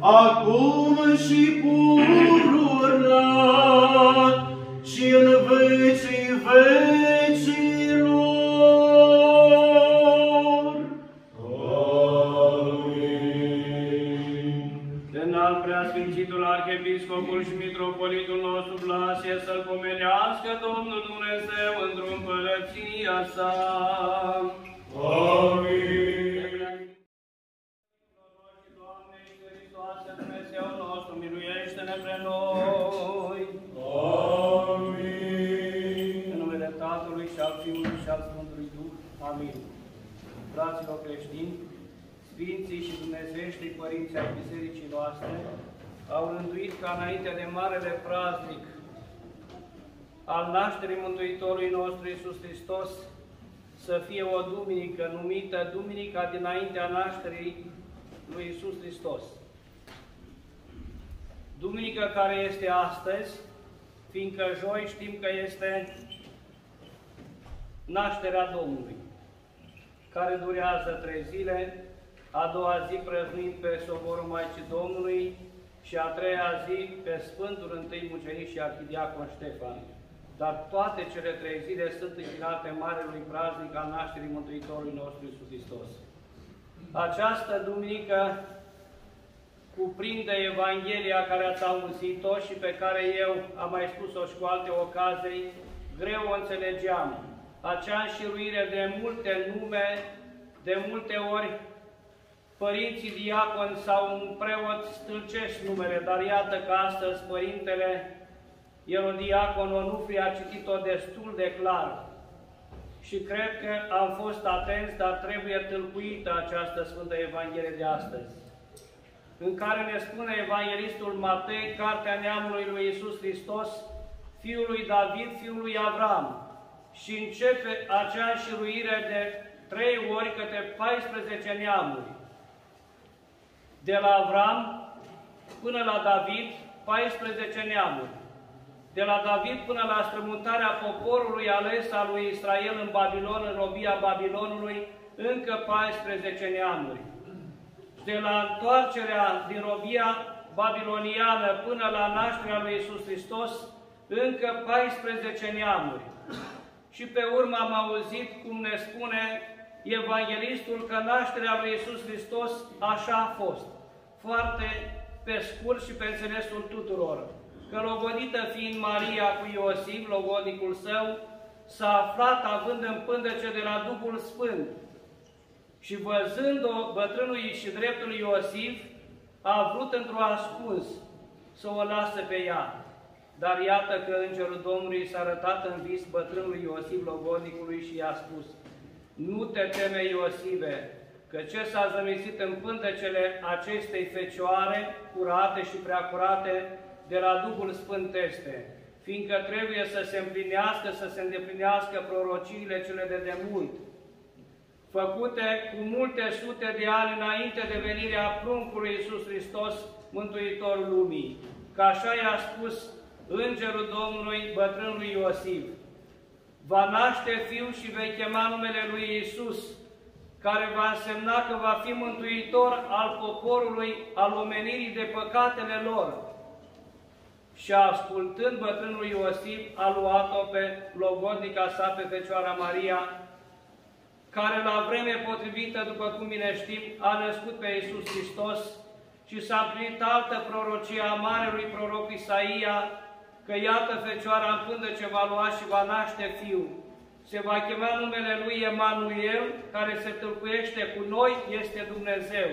acum și pururea, și în vecii vecilor. Amin. De înalt preasfințitul arhiepiscopul și mitropolitul nostru Vlasie să-L pomenească Domnul Dumnezeu într-o împărăția sa. Amin. Doamne, Hristoase, Dumnezeu nostru, miluiește-ne pre noi. Amin. În numele Tatălui și al Fiului și al Sfântului Duh. Amin. Fraților creștini, Sfinții și Dumnezeieștii părinți ai bisericii noastre au rânduit ca înainte de marele praznic al nașterii Mântuitorului nostru Iisus Hristos să fie o duminică numită Duminica dinaintea nașterii lui Iisus Hristos. Duminică care este astăzi, fiindcă joi știm că este nașterea Domnului, care durează 3 zile, a doua zi prăznuim pe soborul Maicii Domnului și a treia zi pe Sfântul Întâi Mucenic și Arhidiacon Ștefan. Dar toate cele 3 zile sunt închinate marelui praznic al nașterii Mântuitorului nostru Iisus Hristos. Această duminică cuprinde Evanghelia care ați auzit-o și pe care eu am mai spus-o și cu alte ocazii, greu o înțelegeam. Acea înșiruire de multe nume, de multe ori părinții diaconi sau un preot stâlcești numele, dar iată că astăzi Părintele Erodiacon Onufrie a citit-o destul de clar. Și cred că am fost atenți, dar trebuie tâlcuită această Sfântă Evanghelie de astăzi, în care ne spune Evanghelistul Matei, cartea neamului lui Iisus Hristos, fiul lui David, fiul lui Avram, și începe acea înșiruire de 3 ori către 14 neamuri. De la Avram până la David, 14 neamuri. De la David până la strămutarea poporului ales al lui Israel în Babilon, în robia Babilonului, încă 14 neamuri. De la întoarcerea din robia babiloniană până la nașterea lui Iisus Hristos, încă 14 neamuri. Și pe urmă am auzit cum ne spune Evanghelistul că nașterea lui Iisus Hristos așa a fost. Foarte pe scurt și pe înțelesul tuturor. Că logodită fiind Maria cu Iosif, logodnicul său, s-a aflat având în pântece de la Duhul Sfânt. Și văzând-o, bătrânul și dreptul Iosif a vrut într-o ascuns să o lasă pe ea. Dar iată că Îngerul Domnului s-a arătat în vis bătrânului Iosif, logodnicului, și i-a spus: nu te teme, Iosive, că ce s-a zămisit în pântecele acestei fecioare, curate și preacurate, de la Duhul Sfânt este, fiindcă trebuie să se împlinească, să se îndeplinească prorociile cele de demult, făcute cu multe sute de ani înainte de venirea pruncului Iisus Hristos, Mântuitorul lumii. Că așa i-a spus Îngerul Domnului bătrânului Iosif: va naște fiu și vei chema numele lui Iisus, care va însemna că va fi mântuitor al poporului, al omenirii de păcatele lor. Și ascultând bătrânul Iosif, a luat-o pe logodnica sa, pe Fecioara Maria, care la vreme potrivită, după cum bine știm, a născut pe Iisus Hristos, și s-a împlinit altă prorocie a marelui proroc Isaia, că iată Fecioara în pântece va lua și va naște fiu. Se va chema numele lui Emanuel, care se tâlcuiește cu noi, este Dumnezeu.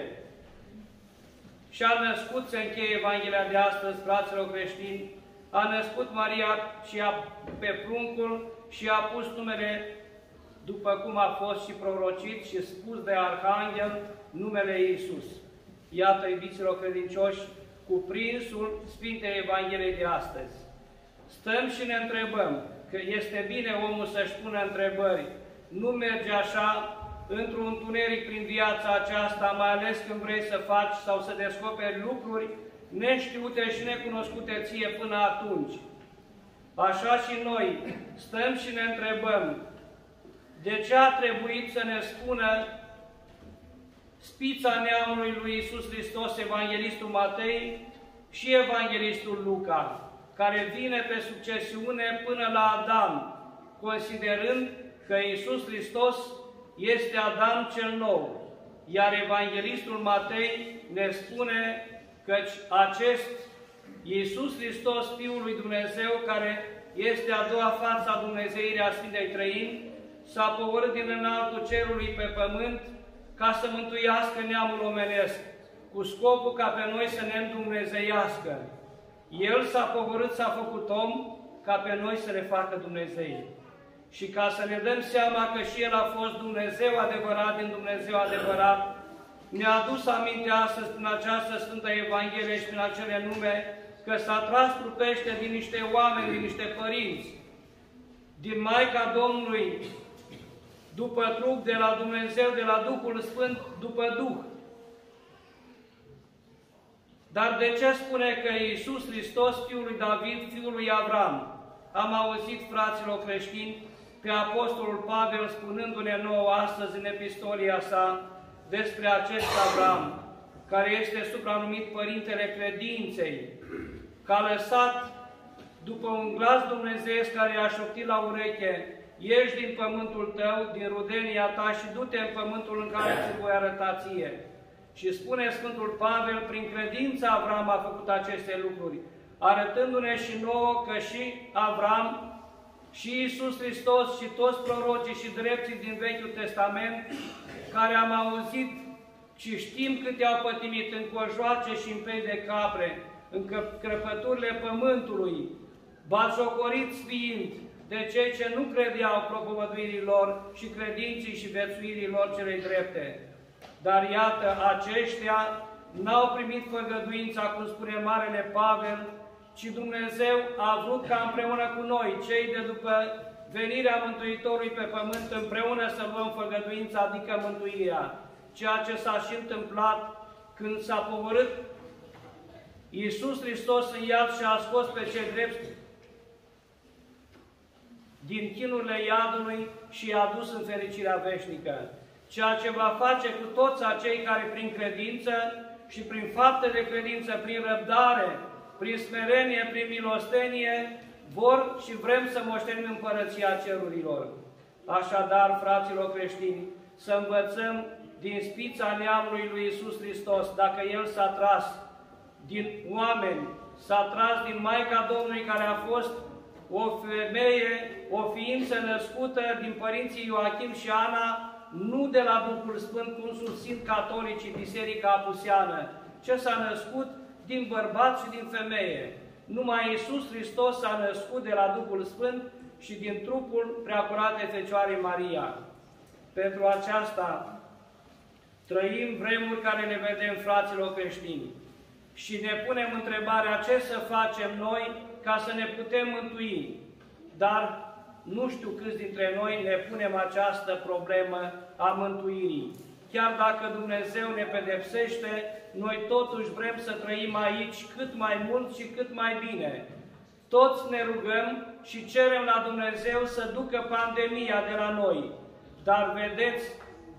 Și a născut, se încheie Evanghelia de astăzi, fraților creștini, a născut Maria și pe pruncul și a pus numele, după cum a fost și prorocit și spus de Arhanghel, numele Iisus. Iată, iubiților credincioși, cuprinsul Sfintei Evangheliei de astăzi. Stăm și ne întrebăm, că este bine omul să-și pună întrebări. Nu merge așa într-un întuneric prin viața aceasta, mai ales când vrei să faci sau să descoperi lucruri neștiute și necunoscute ție până atunci. Așa și noi stăm și ne întrebăm, de ce a trebuit să ne spună spița neamului lui Iisus Hristos, Evanghelistul Matei și Evanghelistul Luca, care vine pe succesiune până la Adam, considerând că Iisus Hristos este Adam cel nou, iar Evanghelistul Matei ne spune că acest Iisus Hristos, Fiul lui Dumnezeu, care este a doua față a Dumnezeirii a Sfintei Trăimi, s-a pogorât din înaltul cerului pe pământ ca să mântuiască neamul omenesc, cu scopul ca pe noi să ne îndumnezeiască. El s-a pogorât, s-a făcut om, ca pe noi să ne facă Dumnezei. Și ca să ne dăm seama că și El a fost Dumnezeu adevărat din Dumnezeu adevărat, ne-a adus aminte astăzi prin această Sfântă Evanghelie și prin acele nume că s-a tras trupește din niște oameni, din niște părinți, din Maica Domnului, după trup, de la Dumnezeu, de la Duhul Sfânt, după Duh. Dar de ce spune că Iisus Hristos, Fiul lui David, Fiul lui Avram? Am auzit, fraților creștini, pe Apostolul Pavel spunându-ne nouă astăzi în epistolia sa despre acest Avram, care este supranumit Părintele Credinței, că a lăsat după un glas dumnezeiesc care i-a șoptit la ureche: ieși din pământul tău, din rudenia ta și du-te în pământul în care ți voi arăta ție. Și spune Sfântul Pavel, prin credință Avram a făcut aceste lucruri, arătându-ne și nouă că și Avram, și Iisus Hristos, și toți prorocii și drepții din Vechiul Testament, care am auzit și știm câte au pătimit în cojoace și în pei de capre, în crăpăturile pământului, batjocoriți fiind de cei ce nu credeau propovăduirii lor și credinții și viețuirii lor celei drepte. Dar iată, aceștia n-au primit făgăduința, cum spune Marele Pavel, ci Dumnezeu a vrut ca împreună cu noi, cei de după venirea Mântuitorului pe pământ, împreună să luăm făgăduința, adică mântuirea. Ceea ce s-a și întâmplat când s-a pogorât Iisus Hristos în iad și a scos pe cei drepți din chinurile iadului și i-a dus în fericirea veșnică. Ceea ce va face cu toți acei care prin credință și prin fapte de credință, prin răbdare, prin smerenie, prin milostenie, vor și vrem să moștenim împărăția cerurilor. Așadar, fraților creștini, să învățăm din spița neamului lui Iisus Hristos, dacă El s-a tras din oameni, s-a tras din Maica Domnului, care a fost o femeie, o ființă născută din părinții Ioachim și Ana, nu de la Duhul Sfânt, cum susțin catolicii, Biserica Apuseană, ce s-a născut din bărbat și din femeie. Numai Iisus Hristos s-a născut de la Duhul Sfânt și din trupul Preacuratei Fecioarei Maria. Pentru aceasta trăim vremuri care ne vedem, fraților creștini, și ne punem întrebarea ce să facem noi ca să ne putem mântui. Dar nu știu câți dintre noi ne punem această problemă a mântuirii. Chiar dacă Dumnezeu ne pedepsește, noi totuși vrem să trăim aici cât mai mult și cât mai bine. Toți ne rugăm și cerem la Dumnezeu să ducă pandemia de la noi. Dar vedeți,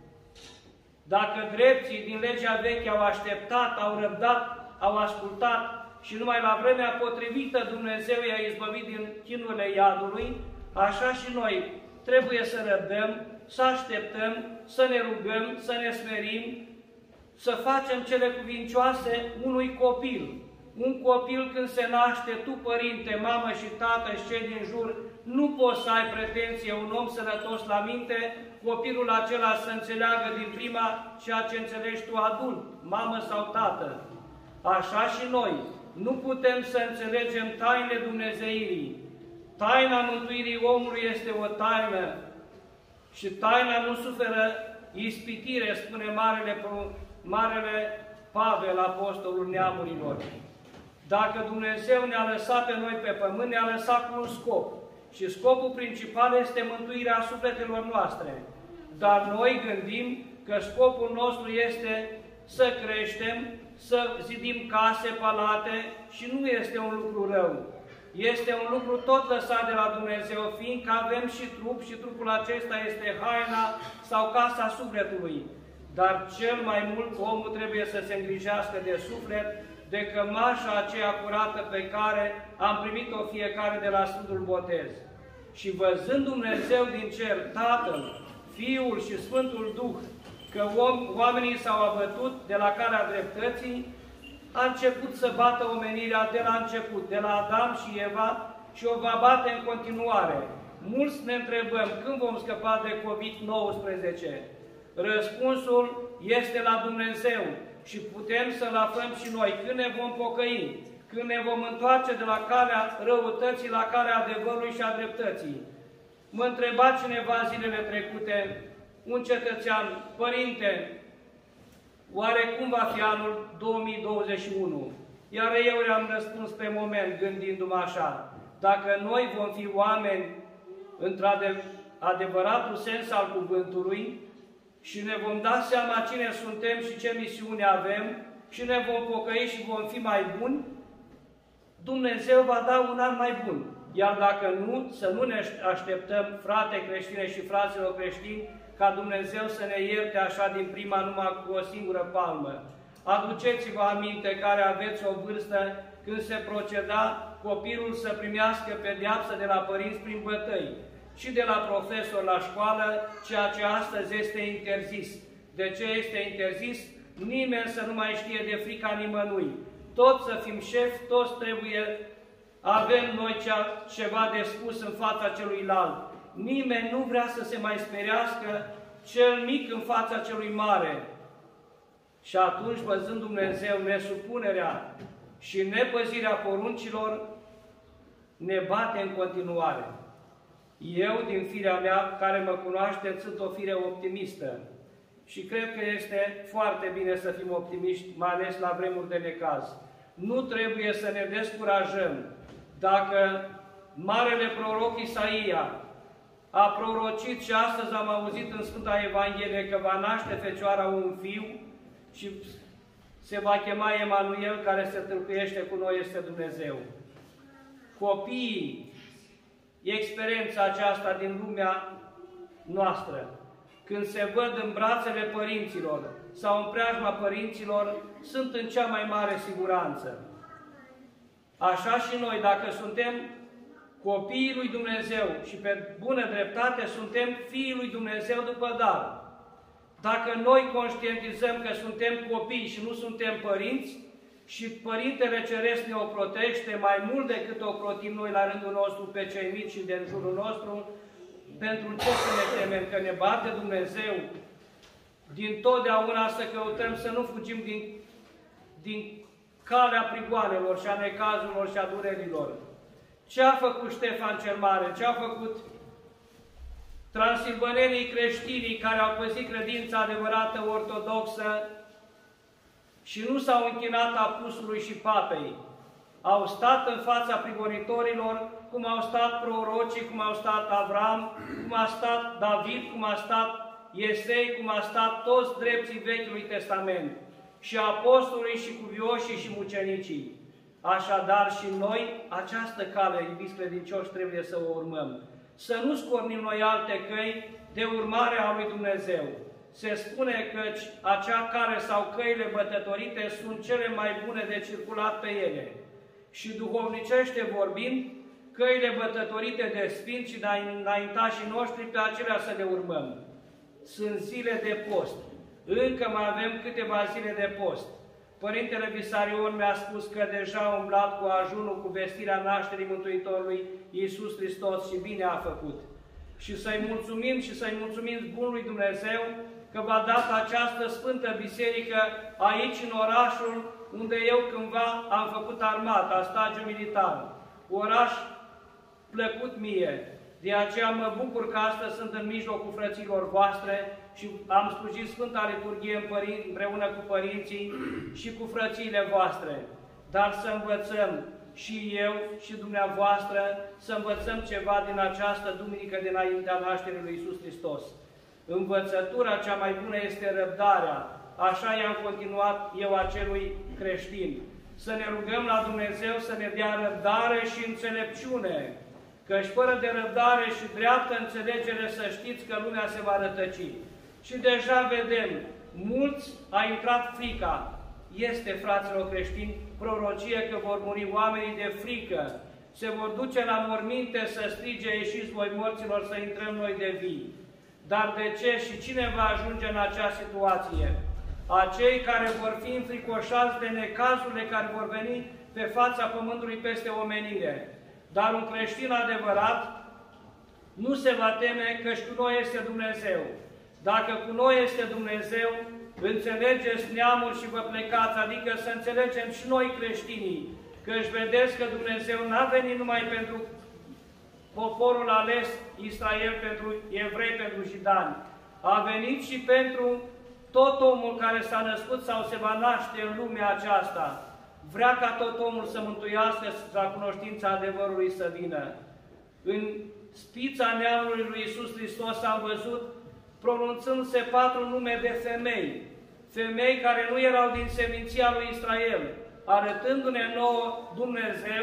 dacă drepții din legea veche au așteptat, au răbdat, au ascultat și numai la vremea potrivită Dumnezeu i-a izbăvit din chinurile iadului, așa și noi trebuie să răbdăm, să așteptăm, să ne rugăm, să ne smerim, să facem cele cuvincioase unui copil. Un copil când se naște, tu, părinte, mamă și tată și cei din jur, nu poți să ai pretenție, un om sănătos la minte, copilul acela să înțeleagă din prima ceea ce înțelegi tu adult, mamă sau tată. Așa și noi nu putem să înțelegem tainele Dumnezeirii. Taina mântuirii omului este o taină și taina nu suferă ispitire, spune Marele Pavel, apostolul neamurilor. Dacă Dumnezeu ne-a lăsat pe noi pe pământ, ne-a lăsat cu un scop. Și scopul principal este mântuirea sufletelor noastre. Dar noi gândim că scopul nostru este să creștem, să zidim case, palate și nu este un lucru rău. Este un lucru tot lăsat de la Dumnezeu, fiindcă avem și trup și trupul acesta este haina sau casa sufletului. dar cel mai mult omul trebuie să se îngrijească de suflet, de cămașa aceea curată pe care am primit-o fiecare de la Sfântul Botez. Și văzând Dumnezeu din cer, Tatăl, Fiul și Sfântul Duh, că oamenii s-au abătut de la calea dreptății, a început să bată omenirea de la început, de la Adam și Eva, și o va bate în continuare. Mulți ne întrebăm când vom scăpa de COVID-19. Răspunsul este la Dumnezeu și putem să-L aflăm și noi când ne vom pocăi, când ne vom întoarce de la calea răutății la calea adevărului și a dreptății. Mă întreba cineva zilele trecute, un cetățean, părinte, oare cum va fi anul 2021? Iar eu le-am răspuns pe moment, gândindu-mă așa, dacă noi vom fi oameni într-adevăratul sens al cuvântului și ne vom da seama cine suntem și ce misiune avem și ne vom pocăi și vom fi mai buni, Dumnezeu va da un an mai bun. Iar dacă nu, să nu ne așteptăm, frate creștine și fraților creștini, ca Dumnezeu să ne ierte așa din prima numai cu o singură palmă. Aduceți-vă aminte care aveți o vârstă când se proceda copilul să primească pedeapsă de la părinți prin bătăi și de la profesor la școală, ceea ce astăzi este interzis. De ce este interzis? Nimeni să nu mai știe de frica nimănui. Toți să fim șefi, toți trebuie, avem noi ceva de spus în fața celuilalt. Nimeni nu vrea să se mai speriască cel mic în fața celui mare. Și atunci, văzând Dumnezeu nesupunerea și nepăzirea poruncilor, ne bate în continuare. Eu, din firea mea, care mă cunoaște, sunt o fire optimistă. Și cred că este foarte bine să fim optimiști, mai ales la vremuri de necaz. Nu trebuie să ne descurajăm. Dacă marele proroc Isaia a prorocit și astăzi am auzit în Sfânta Evanghelie că va naște Fecioara un fiu și se va chema Emanuel, care se tâlcuiește cu noi, este Dumnezeu. Copiii, experiența aceasta din lumea noastră, când se văd în brațele părinților sau în preajma părinților, sunt în cea mai mare siguranță. Așa și noi, dacă suntem copiii lui Dumnezeu și pe bună dreptate suntem fiii lui Dumnezeu după dar. Dacă noi conștientizăm că suntem copii și nu suntem părinți și Părintele Ceresc ne ocrotește mai mult decât ocrotim noi la rândul nostru pe cei mici și din jurul nostru, pentru ce să ne temem? Că ne bate Dumnezeu? Din totdeauna să căutăm să nu fugim din calea prigoanelor și a necazurilor și a durerilor. Ce a făcut Ștefan cel Mare? Ce a făcut transilvanenii creștinii care au păzit credința adevărată ortodoxă și nu s-au închinat apostolului și papei? Au stat în fața prigonitorilor, cum au stat prorocii, cum au stat Avram, cum a stat David, cum a stat Iesei, cum a stat toți drepții Vechiului Testament, și apostolii și cuvioșii și mucenicii. Așadar și noi această cale, iubiți credincioși, trebuie să o urmăm. Să nu scornim noi alte căi de urmare a lui Dumnezeu. Se spune că acea cale sau căile bătătorite sunt cele mai bune de circulat pe ele. Și duhovnicește vorbind, căile bătătorite de sfinți și de înaintașii noștri, pe acelea să le urmăm. Sunt zile de post. Încă mai avem câteva zile de post. Părintele Visarion mi-a spus că deja a umblat cu ajunul, cu vestirea nașterii Mântuitorului Iisus Hristos și bine a făcut. Și să-i mulțumim și să-i mulțumim bunului Dumnezeu că v-a dat această Sfântă Biserică aici, în orașul unde eu cândva am făcut armata, stagiu militar. Oraș plăcut mie. De aceea mă bucur că astăzi sunt în mijlocul frăților voastre și am slujit Sfânta Liturghie împreună cu părinții și cu frățiile voastre. Dar să învățăm și eu și dumneavoastră, să învățăm ceva din această duminică dinaintea nașterii lui Iisus Hristos. Învățătura cea mai bună este răbdarea. Așa i-am continuat eu acelui creștin. Să ne rugăm la Dumnezeu să ne dea răbdare și înțelepciune, căci fără de răbdare și dreaptă înțelegere să știți că lumea se va rătăci. Și deja vedem, mulți a intrat frica. Este, fraților creștini, prorocie că vor muri oamenii de frică. Se vor duce la morminte să strige, ieșiți voi morților, să intrăm noi de vii. Dar de ce și cine va ajunge în acea situație? Acei care vor fi înfricoșați de necazurile care vor veni pe fața pământului peste omenire. Dar un creștin adevărat nu se va teme, căci cu noi este Dumnezeu. Dacă cu noi este Dumnezeu, înțelegeți neamuri și vă plecați, adică să înțelegem și noi creștinii, căci vedeți că Dumnezeu n-a venit numai pentru poporul ales Israel, pentru evrei, pentru judani. A venit și pentru tot omul care s-a născut sau se va naște în lumea aceasta. Vrea ca tot omul să mântuiască, la cunoștința adevărului să vină. În spița neamului lui Iisus Hristos am văzut pronunțându-se 4 nume de femei. Femei care nu erau din seminția lui Israel, arătându-ne nouă Dumnezeu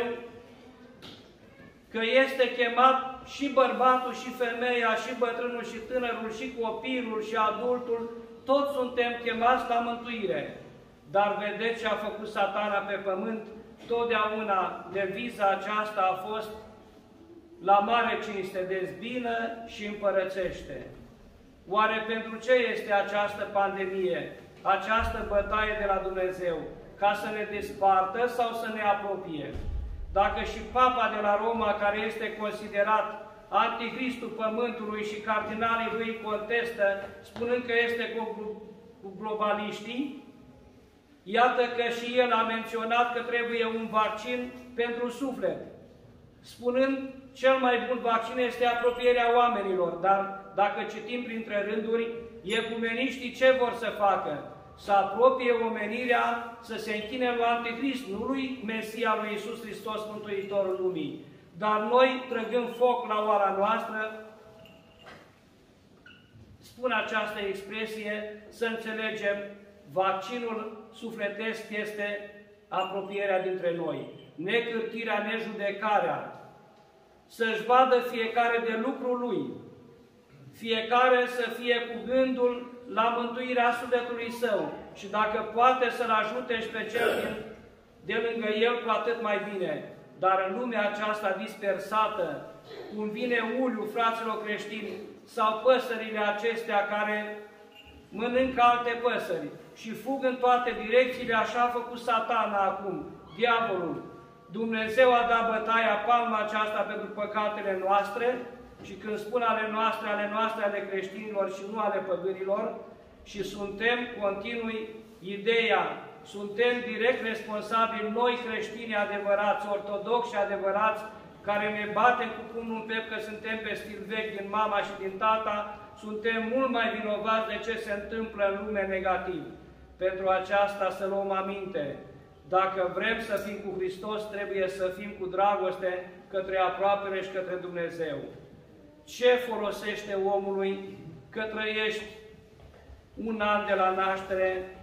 că este chemat și bărbatul, și femeia, și bătrânul, și tânărul, și copilul, și adultul, toți suntem chemați la mântuire. Dar vedeți ce a făcut Satana pe pământ? Totdeauna deviza aceasta a fost la mare cinste, dezbină și împărățește. Oare pentru ce este această pandemie, această bătaie de la Dumnezeu? Ca să ne despartă sau să ne apropie? Dacă și Papa de la Roma, care este considerat anticristul pământului și cardinalii lui contestă, spunând că este cu globaliștii, iată că și el a menționat că trebuie un vaccin pentru suflet, spunând cel mai bun vaccin este apropierea oamenilor. Dar dacă citim printre rânduri, ecumeniștii ce vor să facă? Să apropie omenirea, să se închine lui Anticrist, nu lui Mesia, lui Iisus Hristos, Mântuitorul lumii. Dar noi, trăgând foc la oala noastră, spun această expresie, să înțelegem, vaccinul sufletesc este apropierea dintre noi, necârtirea, nejudecarea, să-și vadă fiecare de lucrul lui, fiecare să fie cu gândul la mântuirea sufletului său și dacă poate să-l ajute și pe cel de lângă el, cu atât mai bine. Dar în lumea aceasta dispersată, cum vine uliul, fraților creștini, sau păsările acestea care mănâncă alte păsări și fug în toate direcțiile, așa a făcut Satana acum, diavolul. Dumnezeu a dat bătaia, palma aceasta pentru păcatele noastre, și când spun ale noastre ale creștinilor și nu ale păgânilor, și suntem continui ideea, suntem direct responsabili noi creștini adevărați, ortodoxi și adevărați, care ne batem cu pumnul în piept că suntem pe stil vechi din mama și din tata, suntem mult mai vinovați de ce se întâmplă în lume negativ. Pentru aceasta să luăm aminte. Dacă vrem să fim cu Hristos, trebuie să fim cu dragoste către aproapele și către Dumnezeu. Ce folosește omului că trăiești un an de la naștere,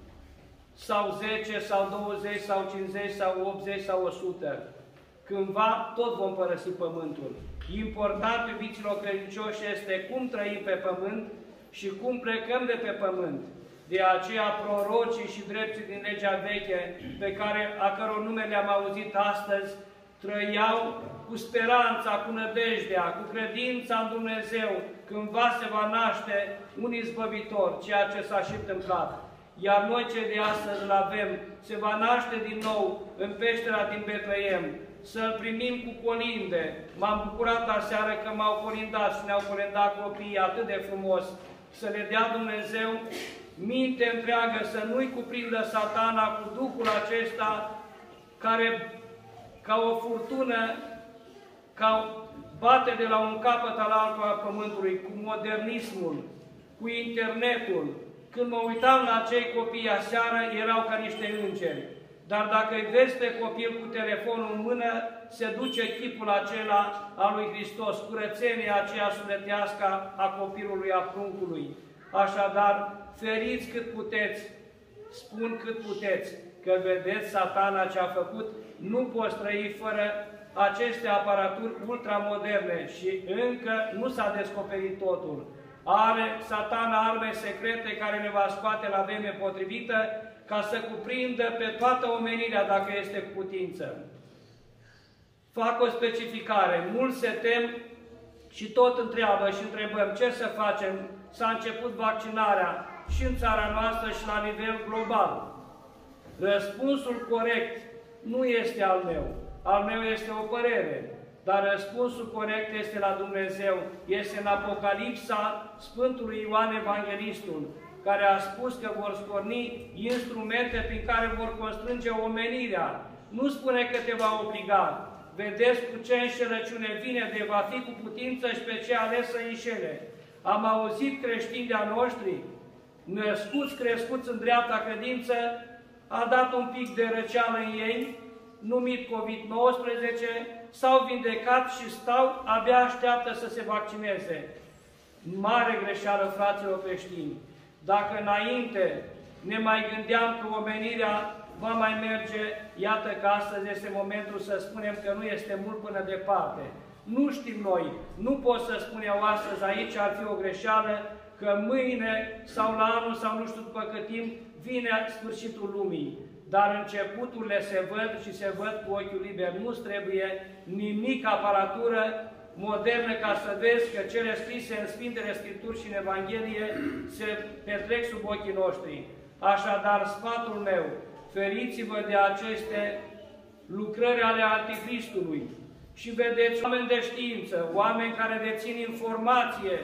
sau 10, sau 20, sau 50, sau 80, sau 100? Cândva tot vom părăsi pământul. Important, iubiților credincioși, este cum trăim pe pământ și cum plecăm de pe pământ. De aceea prorocii și drepții din legea veche, a căror nume le-am auzit astăzi, trăiau cu speranța, cu nădejdea, cu credința în Dumnezeu, cândva se va naște un izbăvitor, ceea ce s-a și întâmplat. Iar noi cei de astăzi îl avem, se va naște din nou în peștera din Betleem, să-L primim cu colinde. M-am bucurat aseară că m-au colindat și ne-au colindat copiii atât de frumos. Să le dea Dumnezeu minte întreagă, să nu-i cuprindă Satana cu duhul acesta care, ca o furtună, bate de la un capăt al altul al pământului, cu modernismul, cu internetul. Când mă uitam la acei copii aseară, erau ca niște îngeri. Dar dacă îi vezi pe copil cu telefonul în mână, se duce chipul acela al lui Hristos, curățenia aceea sufletească a copilului, a pruncului. Așadar, feriți cât puteți, spun cât puteți, că vedeți Satana ce a făcut, nu poți trăi fără aceste aparaturi ultramoderne și încă nu s-a descoperit totul. Are Satana arme secrete care ne va scoate la vreme potrivită ca să cuprindă pe toată omenirea dacă este cu putință. Fac o specificare. Mulți se tem și tot întreabă și întrebăm ce să facem. S-a început vaccinarea și în țara noastră și la nivel global. Răspunsul corect nu este al meu. Al meu este o părere. Dar răspunsul corect este la Dumnezeu. Este în Apocalipsa Sfântului Ioan Evanghelistul, care a spus că vor scorni instrumente prin care vor constrânge omenirea. Nu spune că te va obliga. Vedeți cu ce înșelăciune vine, de va fi cu putință și pe ce ales să înșele. Am auzit creștini de-a noștri, născuți, crescuți în dreapta credință, a dat un pic de răceală în ei, numit COVID-19, s-au vindecat și stau, abia așteaptă să se vaccineze. Mare greșeală, fraților creștini. Dacă înainte ne mai gândeam că omenirea va mai merge, iată că astăzi este momentul să spunem că nu este mult până departe. Nu știm noi, nu pot să spun eu astăzi, aici ar fi o greșeală, că mâine sau la anul sau nu știu după cât timp vine sfârșitul lumii. Dar începuturile se văd și se văd cu ochiul liber. Nu-ți trebuie nimic aparatură modernă ca să vezi că cele scrise în Sfintele Scripturi și în Evanghelie se petrec sub ochii noștri. Așadar, sfatul meu, feriți-vă de aceste lucrări ale Anticristului. Și vedeți oameni de știință, oameni care dețin informație,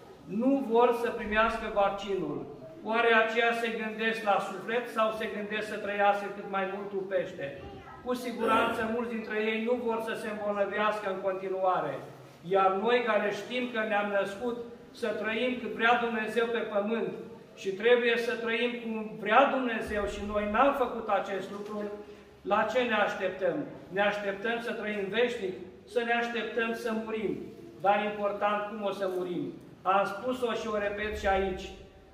nu vor să primească vaccinul. Oare aceia se gândesc la suflet sau se gândesc să trăiască cât mai mult trupește? Cu siguranță mulți dintre ei nu vor să se îmbolnăvească în continuare. Iar noi care știm că ne-am născut să trăim cât vrea Dumnezeu pe pământ și trebuie să trăim cum vrea Dumnezeu și noi n-am făcut acest lucru, la ce ne așteptăm? Ne așteptăm să trăim veșnic? Să ne așteptăm să murim. Dar important cum o să murim. Am spus-o și o repet și aici.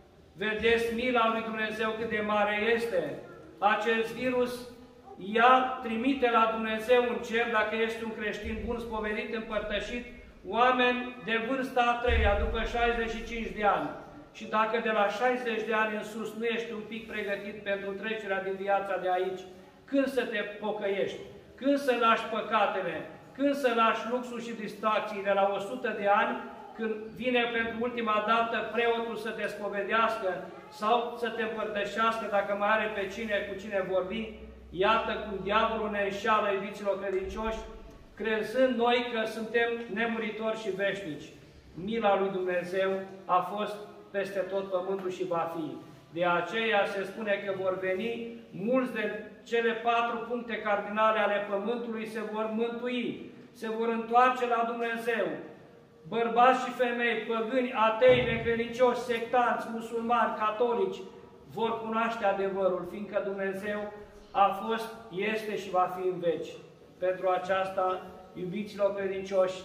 Vedeți mila lui Dumnezeu cât de mare este. Acest virus trimite la Dumnezeu în cer, dacă ești un creștin bun, spovedit, împărtășit, oameni de vârsta a treia, după 65 de ani. Și dacă de la 60 de ani în sus nu ești un pic pregătit pentru trecerea din viața de aici, când să te pocăiești? Când să lași păcatele? Când să lași luxul și distracțiile? La 100 de ani, când vine pentru ultima dată preotul să te spovedească sau să te împărtășească, dacă mai are pe cu cine vorbi, iată cum diavolul ne înșeală, iubiților credincioși, crezând noi că suntem nemuritori și veșnici. Mila lui Dumnezeu a fost peste tot pământul și va fi. De aceea se spune că vor veni mulți de cele 4 puncte cardinale ale pământului, se vor mântui, se vor întoarce la Dumnezeu. Bărbați și femei, păgâni, atei, necredincioși, sectanți, musulmani, catolici, vor cunoaște adevărul, fiindcă Dumnezeu a fost, este și va fi în veci. Pentru aceasta, iubiților credincioși,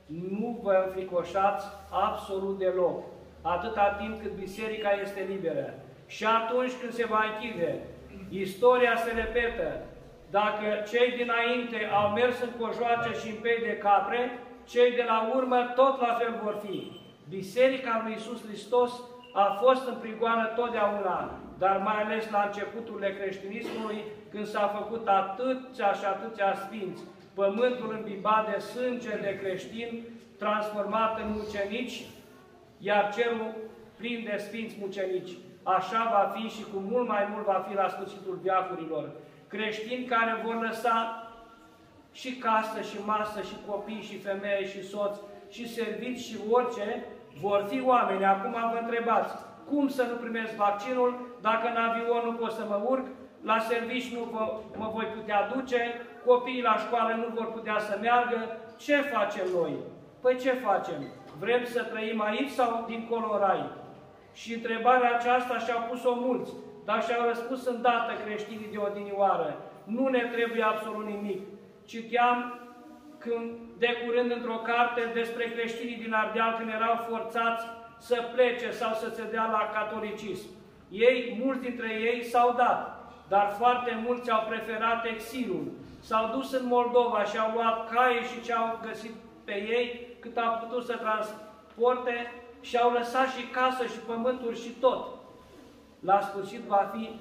nu vă înfricoșați absolut deloc, atâta timp cât biserica este liberă. Și atunci când se va închide, istoria se repetă. Dacă cei dinainte au mers în cojoace și în pei de capre, cei de la urmă tot la fel vor fi. Biserica lui Iisus Hristos a fost în prigoană totdeauna, dar mai ales la începuturile creștinismului, când s-a făcut atâția și atâția sfinți, pământul îmbibat de sânge de creștini, transformat în mucenici, iar cerul plin de sfinți mucenici. Așa va fi și cu mult mai mult va fi la sfârșitul veacurilor. Creștini care vor lăsa și casă, și masă, și copii, și femeie, și soți, și serviți, și orice, vor fi oameni. Acum vă întrebați, cum să nu primesc vaccinul, dacă în avion nu pot să mă urc, la servici nu mă voi putea duce, copiii la școală nu vor putea să meargă, ce facem noi? Păi ce facem? Vrem să trăim aici sau dincolo în rai? Și întrebarea aceasta și-au pus-o mulți, dar și-au răspuns îndată creștinii de odinioară. Nu ne trebuie absolut nimic. Citeam de curând într-o carte despre creștinii din Ardeal când erau forțați să plece sau să se dea la catolicism. Ei, mulți dintre ei s-au dat, dar foarte mulți au preferat exilul. S-au dus în Moldova și au luat caie și ce au găsit pe ei, cât au putut să transporte și au lăsat și casă și pământuri și tot. La sfârșit va fi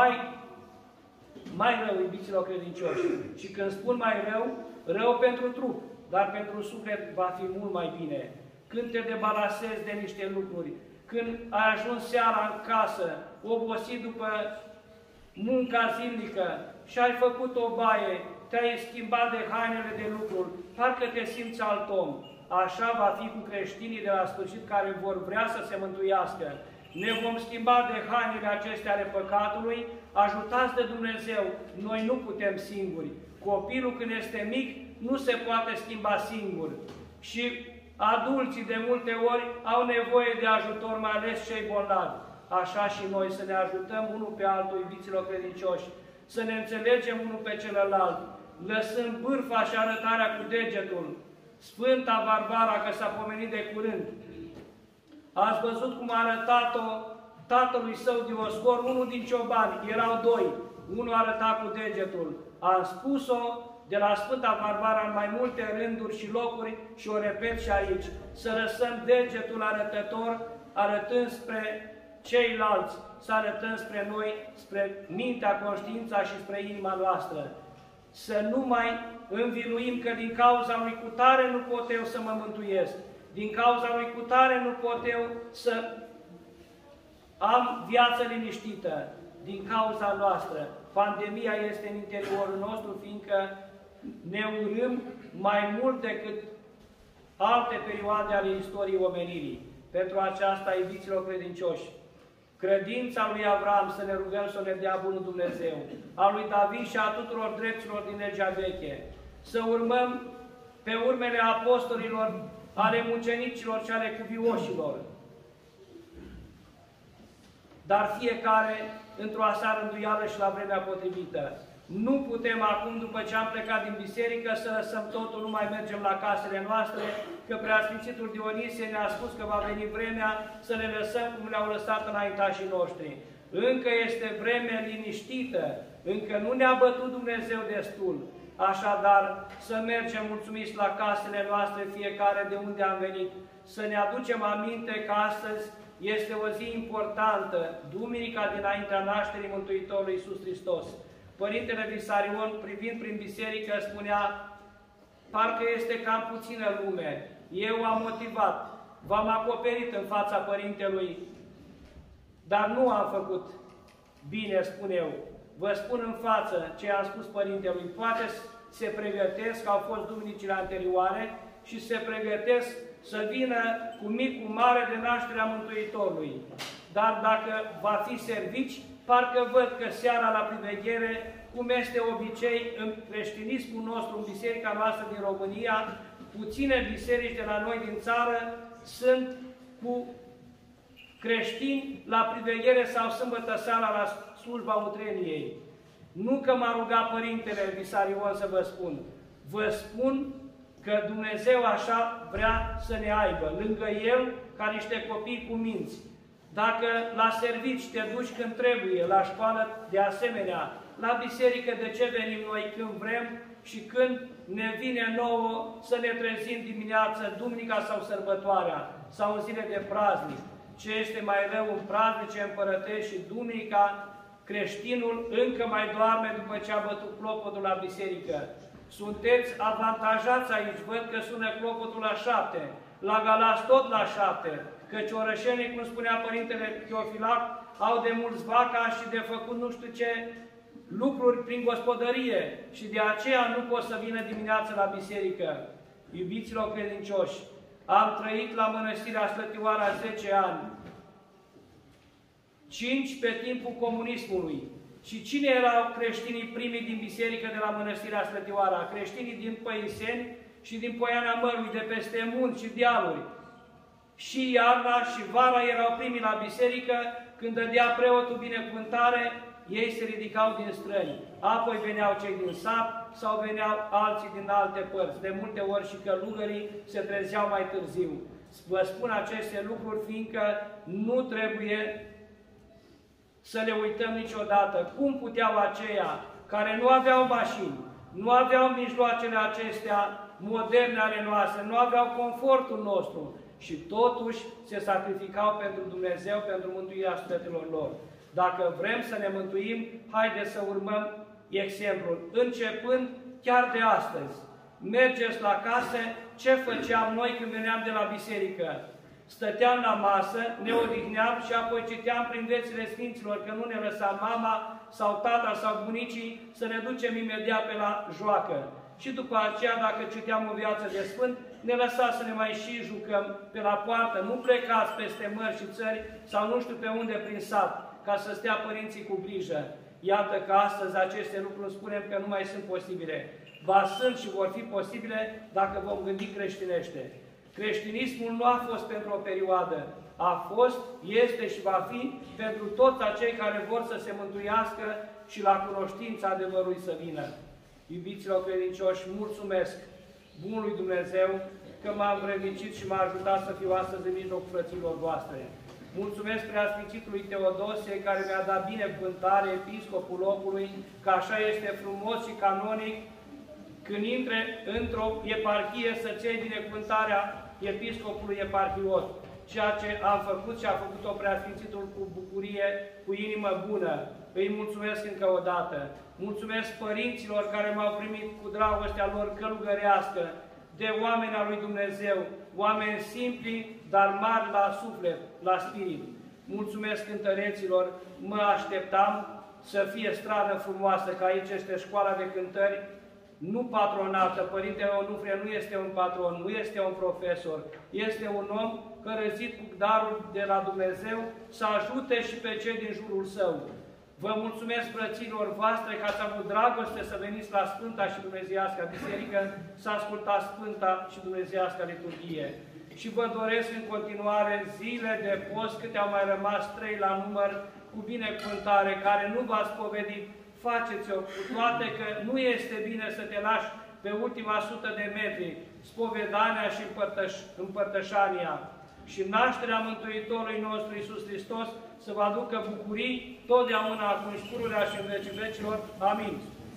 mai rău, iubiților credincioși. Și când spun mai rău, rău pentru trup, dar pentru suflet va fi mult mai bine. Când te debalasezi de niște lucruri, când ai ajuns seara în casă, obosit după munca zilnică și ai făcut o baie, te-ai schimbat de hainele de lucruri, parcă te simți alt om. Așa va fi cu creștinii de la sfârșit care vor vrea să se mântuiască. Ne vom schimba de hainele acestea ale păcatului, ajutați de Dumnezeu, noi nu putem singuri. Copilul când este mic nu se poate schimba singur. Și adulții de multe ori au nevoie de ajutor, mai ales cei bolnavi. Așa și noi să ne ajutăm unul pe altul, iubiților credincioși, să ne înțelegem unul pe celălalt, lăsând bârfa și arătarea cu degetul. Sfânta Barbara, că s-a pomenit de curând, ați văzut cum a arătat-o tatălui său Dioscor, unul din ciobani, erau doi, unul arăta cu degetul. Am spus-o de la Sfânta Barbara în mai multe rânduri și locuri și o repet și aici, să lăsăm degetul arătător, arătând spre ceilalți, să arătăm spre noi, spre mintea, conștiința și spre inima noastră. Să nu mai învinuim că din cauza lui cutare nu pot eu să mă mântuiesc, din cauza lui cutare nu pot eu să am viață liniștită, din cauza noastră. Pandemia este în interiorul nostru, fiindcă ne urâm mai mult decât alte perioade ale istoriei omenirii. Pentru aceasta, iubiților credincioși, credința lui Avram, să ne rugăm să ne dea bunul Dumnezeu, a lui David și a tuturor dreptilor din legea veche, să urmăm pe urmele apostolilor, ale mucenicilor și ale cuvioșilor, dar fiecare într-o asarânduială și la vremea potrivită. Nu putem acum, după ce am plecat din biserică, să lăsăm totul, nu mai mergem la casele noastre, că Preasfințitul Dionisie ne-a spus că va veni vremea să le lăsăm cum le-au lăsat înaintașii noștri. Încă este vreme liniștită, încă nu ne-a bătut Dumnezeu destul. Așadar, să mergem mulțumiți la casele noastre, fiecare de unde am venit, să ne aducem aminte că astăzi este o zi importantă, duminica dinaintea nașterii Mântuitorului Iisus Hristos. Părintele Visarion, privind prin biserică, spunea, parcă este cam puțină lume. Eu am motivat, v-am acoperit în fața Părintelui, dar nu am făcut bine, spun eu. Vă spun în față ce am spus Părintelui. Poate se pregătesc, au fost duminicile anterioare, și se pregătesc să vină cu mic, cu mare de nașterea Mântuitorului. Dar dacă va fi servici, parcă văd că seara la priveghere, cum este obicei în creștinismul nostru, în biserica noastră din România, puține biserici de la noi din țară sunt cu creștini la priveghere sau sâmbătă seara la slujba utreniei. Nu că m-a rugat Părintele Visarion să vă spun. Vă spun că Dumnezeu așa vrea să ne aibă, lângă El, ca niște copii cu minți. Dacă la servici te duci când trebuie, la școală de asemenea, la biserică de ce venim noi când vrem și când ne vine nouă să ne trezim dimineață, duminica sau sărbătoarea, sau în zile de praznic. Ce este mai rău în praznice împărătești și duminica, creștinul încă mai doarme după ce a bătut clopotul la biserică. Sunteți avantajați aici, văd că sună clopotul la 7, la Galați tot la 7, căci orășenii, cum spunea Părintele Teofilac, au de mulți vaca și de făcut nu știu ce lucruri prin gospodărie și de aceea nu pot să vină dimineața la biserică. Iubiților credincioși, am trăit la Mănăstirea Slătioara 10 ani, 5 pe timpul comunismului. Și cine erau creștinii primii din biserică de la Mănăstirea Slătioara? Creștinii din Păiseni și din Poiana Mărului, de peste munți și dealuri. Și iarna și vara erau primii la biserică, când dădea preotul binecuvântare, ei se ridicau din străini. Apoi veneau cei din sat sau veneau alții din alte părți. De multe ori și călugării se trezeau mai târziu. Vă spun aceste lucruri, fiindcă nu trebuie să le uităm niciodată. Cum puteau aceia care nu aveau mașini, nu aveau mijloacele acestea moderne ale noastre, nu aveau confortul nostru, și totuși se sacrificau pentru Dumnezeu, pentru mântuirea sufletelor lor. Dacă vrem să ne mântuim, haideți să urmăm exemplul, începând chiar de astăzi. Mergeți la casă, ce făceam noi când veneam de la biserică? Stăteam la masă, ne odihneam și apoi citeam prin viețile Sfinților, că nu ne lăsa mama sau tata sau bunicii să ne ducem imediat pe la joacă. Și după aceea, dacă citeam o viață de sfânt, ne lăsa să ne mai și jucăm pe la poartă. Nu plecați peste mări și țări sau nu știu pe unde prin sat, ca să stea părinții cu grijă. Iată că astăzi aceste lucruri spunem că nu mai sunt posibile. Ba sunt și vor fi posibile dacă vom gândi creștinește. Creștinismul nu a fost pentru o perioadă, a fost, este și va fi pentru toți acei care vor să se mântuiască și la cunoștința adevărului să vină. Iubiților credincioși, mulțumesc bunului Dumnezeu că m-a învrednicit și m-a ajutat să fiu astăzi în mijlocul frăților voastre. Mulțumesc Preasfințitului Teodosie, care mi-a dat binecuvântare, episcopul locului, că așa este frumos și canonic când intre într-o eparhie să-ți iei binecuvântarea episcopului eparhios. Ceea ce am făcut și a făcut-o Preasfințitul cu bucurie, cu inimă bună. Îi mulțumesc încă o dată. Mulțumesc părinților care m-au primit cu dragostea lor călugărească, de oameni al lui Dumnezeu, oameni simpli, dar mari la suflet, la spirit. Mulțumesc cântăreților, mă așteptam să fie stradă frumoasă, că aici este școala de cântări, nu patronată. Părintele Onufrie nu este un patron, nu este un profesor, este un om cărăzit cu darul de la Dumnezeu să ajute și pe cei din jurul său. Vă mulțumesc, frăților voastre, că ați avut dragoste să veniți la Sfânta și Dumnezeiasca Biserică, să ascultați Sfânta și Dumnezeiasca Liturghie. Și vă doresc în continuare zile de post, câte au mai rămas 3 la număr, cu binecuvântare, care nu v-ați povedit, faceți-o, cu toate că nu este bine să te lași pe ultima 100 de metri, spovedania și împărtășania. Și nașterea Mântuitorului nostru Iisus Hristos să vă aducă bucurii totdeauna, acum și pururea și în vecii vecilor. Amin.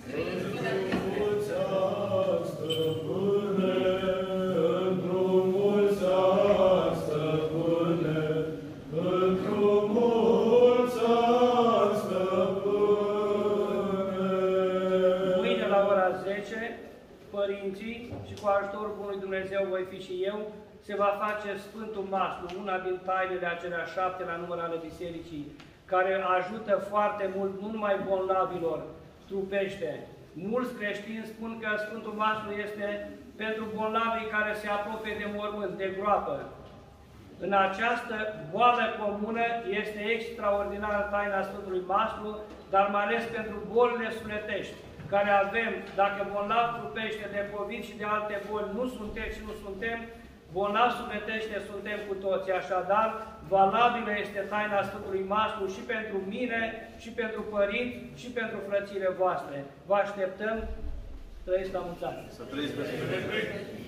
Mâine la ora 10, părinții și cu ajutorul Bunului Dumnezeu voi fi și eu, se va face Sfântul Mastru, una din tainele acelea 7 la număr ale Bisericii, care ajută foarte mult, nu numai bolnavilor trupește. Mulți creștini spun că Sfântul Mastru este pentru bolnavii care se apropie de mormânt, de groapă. În această boală comună este extraordinară taina Sfântului Mastru, dar mai ales pentru bolile sufletești, care avem, dacă bolnav trupește de COVID și de alte boli, nu suntem și nu suntem, bolnavi sufletește suntem cu toții, așadar, valabilă este taina Sfântului Mastru și pentru mine, și pentru părinți, și pentru frățile voastre. Vă așteptăm, trăiți la mulți ani! Să trăiți pe